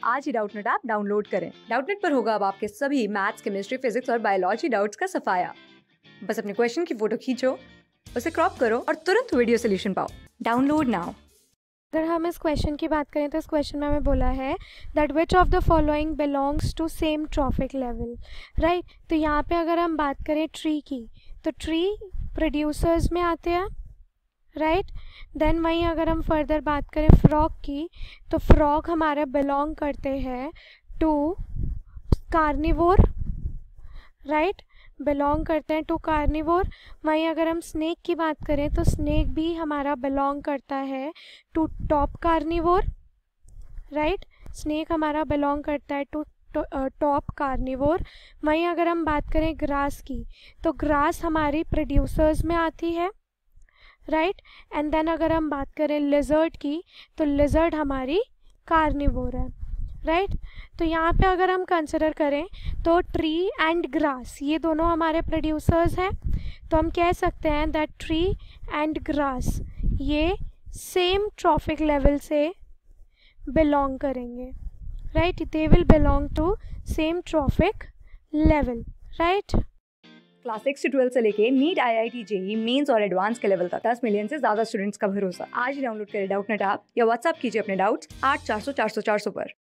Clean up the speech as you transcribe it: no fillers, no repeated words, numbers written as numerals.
आज ही Doubtnut app download करें। डाउटनेट पर होगा अब आपके सभी मैथ्स, केमिस्ट्री, फिजिक्स और बायोलॉजी डाउट्स का सफाया। बस अपने क्वेश्चन की फोटो खींचो, उसे क्रॉप करो और तुरंत वीडियो सोल्यूशन पाओ। Download now. अगर हम इस क्वेश्चन की बात करें तो इस क्वेश्चन में हमें बोला है that which of the following belongs to same trophic level, right. तो यहाँ पे अगर हम बात करें ट्री की, तो ट्री प्रोड्यूसर्स में आते हैं, राइट। देन वहीं अगर हम फर्दर बात करें फ्रॉग की, तो फ्रॉग हमारे बिलोंग करते हैं टू कार्निवोर, राइट, बिलोंग करते हैं टू कार्निवोर। वहीं अगर हम स्नेक की बात करें तो स्नेक भी हमारा बिलोंग करता है to top carnivore, right. Snake हमारा बिलोंग करता है टू टॉप कार्निवोर। वहीं अगर हम बात करें ग्रास की, तो ग्रास हमारी प्रोड्यूसर्स में आती है, राइट। एंड देन अगर हम बात करें लिजर्ड की, तो लिजर्ड हमारी कार्निवोर है, राइट। तो यहाँ पे अगर हम कंसिडर करें तो ट्री एंड ग्रास ये दोनों हमारे प्रोड्यूसर्स हैं, तो हम कह सकते हैं दैट ट्री एंड ग्रास ये सेम ट्रॉफिक लेवल से बिलोंग करेंगे, right. They will belong to same trophic level, right. Class 6 से 12 से लेके नीट, IIT, JEE मेंस और एडवांस के लेवल तक 10 मिलियन से ज्यादा स्टूडेंट्स का भरोसा। आज ही डाउनलोड करें डाउटनेट ऐप या व्हाट्सएप कीजिए अपने डाउट्स 8400 400 400 पर।